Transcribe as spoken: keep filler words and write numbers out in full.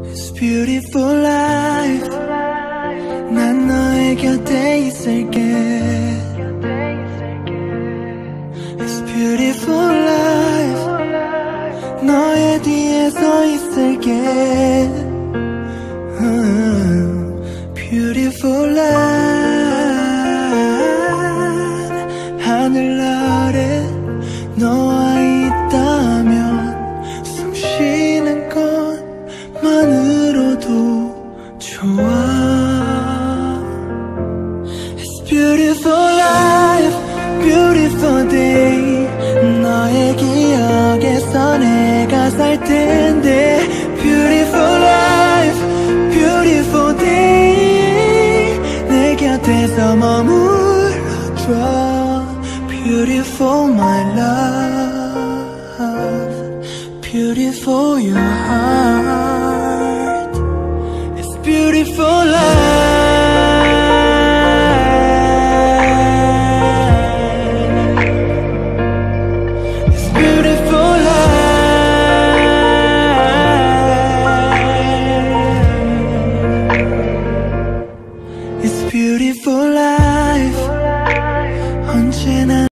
It's beautiful life. 난 너의 곁에 있을게. It's beautiful life. 너의 뒤에 서 있을게. Beautiful life. 하늘 아래 너와 있다면 숨 쉬는 것만으로도 좋아. It's beautiful life, beautiful day. 너의 기억에서 내가 살 텐데. Beautiful life, beautiful day. 내 곁에서 머물러줘. Beautiful my love, beautiful your heart. It's beautiful life. It's beautiful life. It's beautiful life.